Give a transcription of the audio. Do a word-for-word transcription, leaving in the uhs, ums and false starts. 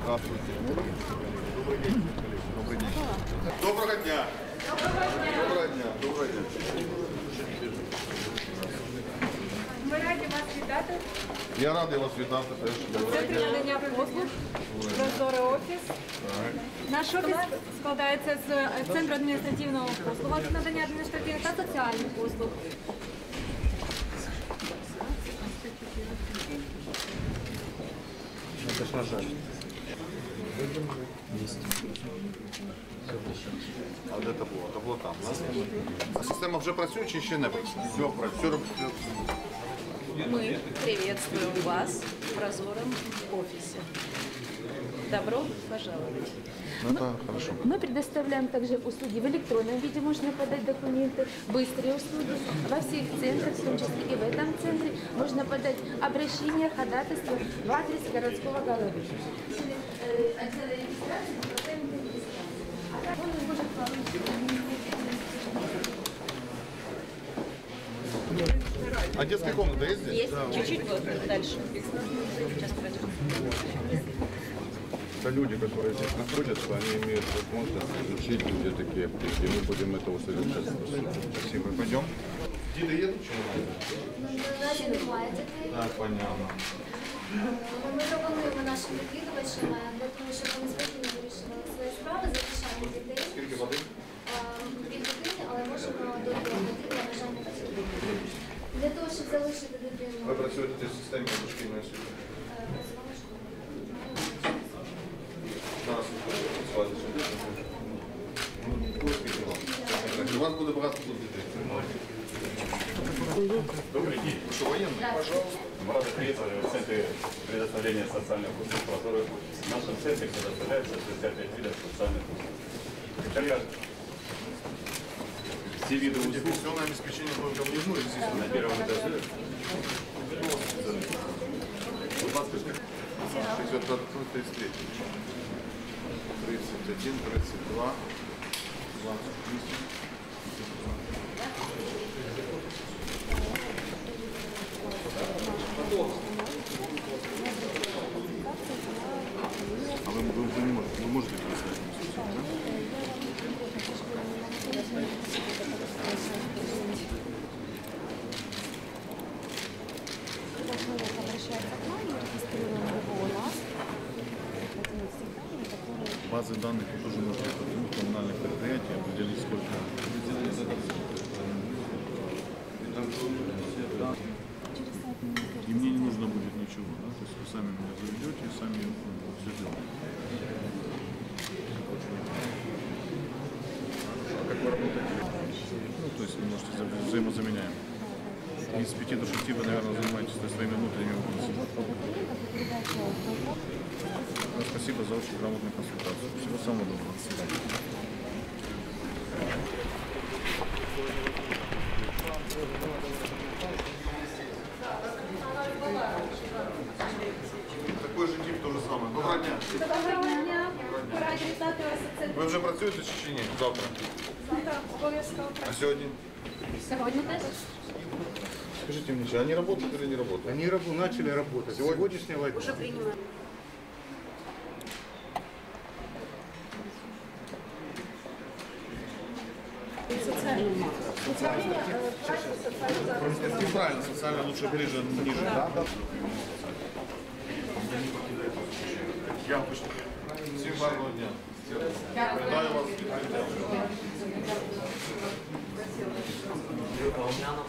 Здравствуйте. Добрый день. Добрый день. Доброго дня. Доброго дня. Доброго дня. Ми раді вас вітати. Я радий вас вітати теж. В центрі надання послуг «Прозорий офіс». Наш офіс складається з центру адміністративного послуг, надання адміністративних та соціальних послуг. Это ж нажать. А де табло? Табло там, да? А система вже працює чи ще не працює? Все працює. Мы приветствуем вас в прозором офисе. Добро пожаловать. Ну, это хорошо. Мы предоставляем также услуги в электронном виде, можно подать документы, быстрые услуги во всех центрах, в том числе и в этом центре. Можно подать обращение, ходатайство в адрес городского головы. Отдел регистрации, департамент регистрации. А так он может А детская комната есть здесь? Есть? Чуть-чуть вот дальше. Сейчас пройдем. Это люди, которые здесь находятся, они имеют возможность изучить, где такие аптеки. Мы будем это усовершенствовать. Спасибо. Пойдем. Діти є тут чи немає? Наразі немає дітей. Так, понятно. Ми пропонуємо нашим відвідувачам для того, щоб вони спокійно вирішували свої справи, захищати дітей. Скільки води? Дві години, але можемо до двох годин на бажання батьків. Для того, щоб залишити дитину. Ви працюєте в системі дошкільної освіти? Працювали школу. Зараз у вас буде багато тут дітей. Добрый день. Ви що, воєнний? Пожалуйста. Мы рады приветствовать в Центре предоставления социальных услуг «Прозорый офис». В нашем центре предоставляется шестьдесят пять видов социальных услуг. Итальян. Все виды услуг Пенсионное обеспечение только внизу или здесь? на первом этаже. Будь ласка, шестьдесят тридцать три. тридцать один, тридцать два, двадцать восемь. А вы, вы, вы, не можете, вы можете представить? Базы данных вы тоже можете подумать, коммунальных предприятий, определить сколько. И мне не нужно будет ничего, да? То есть вы сами меня заведете и сами все делаете. А как вы работаете? Ну, то есть вы можете вза- взаимозаменяем. И с пяти до шести вы, наверное, занимаетесь своими внутренними вопросами. Ну, спасибо за очень грамотную консультацию. Всего самого доброго. До свидания. Такой же тип, то же самое. Доброго дня. Доброго дня. Раді вітати вас у центрі. Ви вже працюєте чи ні? Завтра. Завтра обов'язково. А сьогодні? Сьогодні теж. Скажите мне, они работают или не работают? Они раб- начали работать. С сегодняшнего дня. Уже принимаем. Правильно, социально лучше ближе, ниже. Да, да. Я Всем гарного дня. Вітаю вас.